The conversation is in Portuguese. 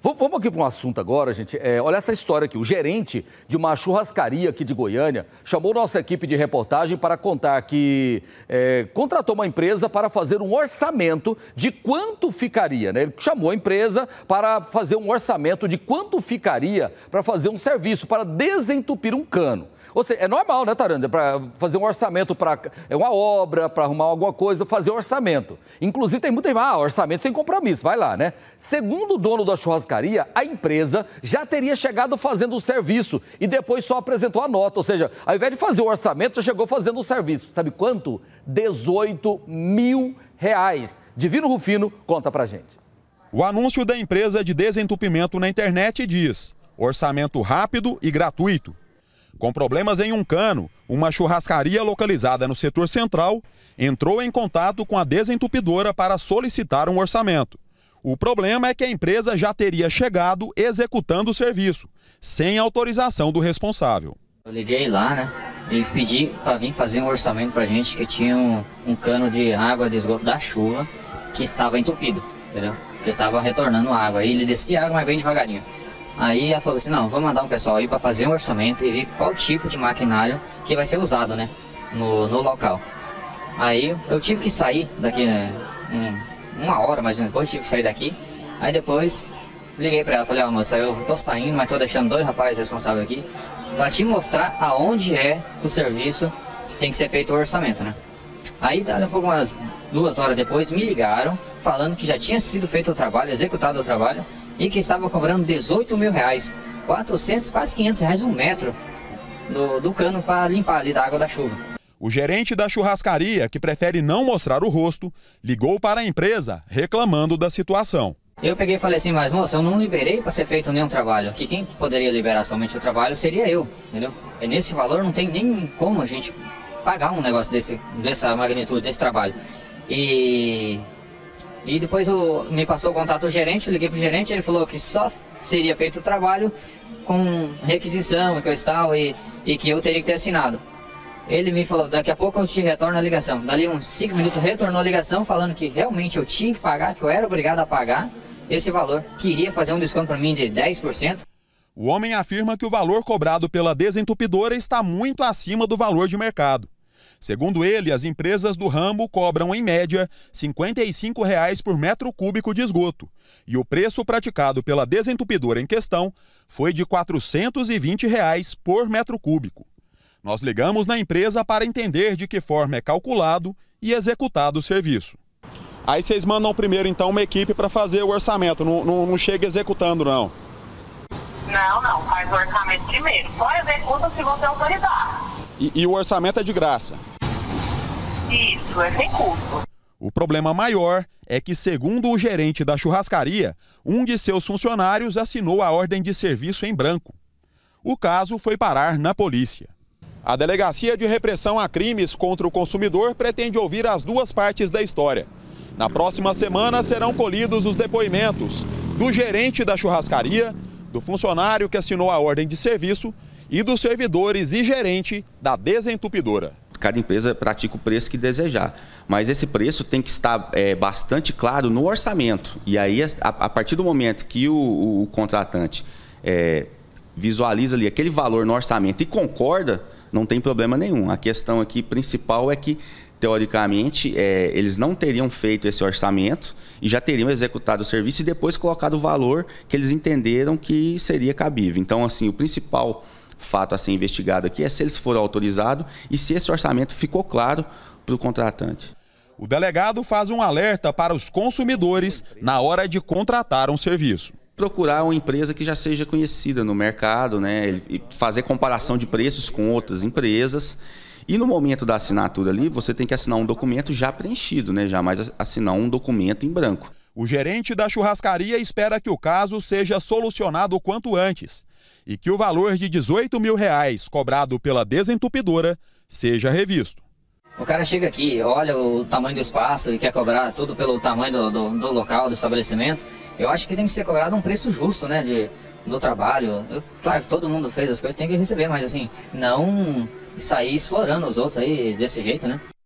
Vamos aqui para um assunto agora, gente. Olha essa história aqui. O gerente de uma churrascaria aqui de Goiânia chamou nossa equipe de reportagem para contar que contratou uma empresa para fazer um orçamento de quanto ficaria, né? Ele chamou a empresa para fazer um orçamento de quanto ficaria para fazer um serviço, para desentupir um cano. Ou seja, é normal, né, Taranda? Para fazer um orçamento para uma obra, para arrumar alguma coisa, fazer orçamento. Inclusive, tem muita gente, orçamento sem compromisso, vai lá, né? Segundo o dono da churrascaria, a empresa já teria chegado fazendo o serviço e depois só apresentou a nota. Ou seja, ao invés de fazer o orçamento, já chegou fazendo o serviço. Sabe quanto? R$18 mil. Divino Rufino conta pra gente. O anúncio da empresa de desentupimento na internet diz: orçamento rápido e gratuito. Com problemas em um cano, uma churrascaria localizada no setor central entrou em contato com a desentupidora para solicitar um orçamento. O problema é que a empresa já teria chegado executando o serviço, sem autorização do responsável. Eu liguei lá, né, e pedi para vir fazer um orçamento para a gente, que tinha um cano de água de esgoto da chuva que estava entupido, entendeu? Que estava retornando água. Aí ele descia água, mas bem devagarinho. Aí ela falou assim: não, vou mandar um pessoal aí para fazer um orçamento e ver qual tipo de maquinário que vai ser usado, né, no local. Aí eu tive que sair daqui, né, uma hora mais ou menos depois, tive que sair daqui. Aí depois liguei para ela, falei: ó, moça, eu tô saindo, mas tô deixando 2 rapazes responsáveis aqui para te mostrar aonde é o serviço que tem que ser feito o orçamento, né. Aí, um pouco umas 2 horas depois, me ligaram falando que já tinha sido feito o trabalho, executado o trabalho, e que estava cobrando R$18 mil, 400, quase R$500 um metro do cano para limpar ali da água da chuva. O gerente da churrascaria, que prefere não mostrar o rosto, ligou para a empresa reclamando da situação. Eu peguei e falei assim: mas moça, eu não liberei para ser feito nenhum trabalho. Que quem poderia liberar somente o trabalho seria eu, entendeu? E nesse valor não tem nem como a gente pagar um negócio dessa magnitude, desse trabalho. E depois me passou o contato do gerente, eu liguei pro gerente, ele falou que só seria feito o trabalho com requisição e coisa e tal, e que eu teria que ter assinado. Ele me falou: daqui a pouco eu te retorno a ligação. Dali uns 5 minutos retornou a ligação falando que realmente eu tinha que pagar, que eu era obrigado a pagar esse valor, que iria fazer um desconto para mim de 10%. O homem afirma que o valor cobrado pela desentupidora está muito acima do valor de mercado. Segundo ele, as empresas do ramo cobram, em média, R$ 55,00 por metro cúbico de esgoto. E o preço praticado pela desentupidora em questão foi de R$ 420,00 por metro cúbico. Nós ligamos na empresa para entender de que forma é calculado e executado o serviço. Aí vocês mandam primeiro, então, uma equipe para fazer o orçamento, não chega executando, não? Não, faz o orçamento primeiro. Só executa se você autorizar. E o orçamento é de graça? Isso, é sem custo. O problema maior é que, segundo o gerente da churrascaria, um de seus funcionários assinou a ordem de serviço em branco. O caso foi parar na polícia. A Delegacia de Repressão a Crimes contra o Consumidor pretende ouvir as 2 partes da história. Na próxima semana serão colhidos os depoimentos do gerente da churrascaria, do funcionário que assinou a ordem de serviço e dos servidores e gerente da desentupidora. Cada empresa pratica o preço que desejar, mas esse preço tem que estar bastante claro no orçamento. E aí, a partir do momento que o contratante visualiza ali aquele valor no orçamento e concorda, não tem problema nenhum. A questão aqui principal é que, teoricamente, eles não teriam feito esse orçamento e já teriam executado o serviço e depois colocado o valor que eles entenderam que seria cabível. Então, assim, o principal fato a ser investigado aqui é se eles foram autorizados e se esse orçamento ficou claro para o contratante. O delegado faz um alerta para os consumidores na hora de contratar um serviço. Procurar uma empresa que já seja conhecida no mercado, né? E fazer comparação de preços com outras empresas. E no momento da assinatura ali, você tem que assinar um documento já preenchido, né? Jamais assinar um documento em branco. O gerente da churrascaria espera que o caso seja solucionado o quanto antes e que o valor de R$18 mil cobrado pela desentupidora seja revisto. O cara chega aqui, olha o tamanho do espaço e quer cobrar tudo pelo tamanho do local, do estabelecimento. Eu acho que tem que ser cobrado um preço justo, né, do trabalho. Claro que todo mundo fez as coisas, tem que receber, mas assim, não sair explorando os outros aí desse jeito, né?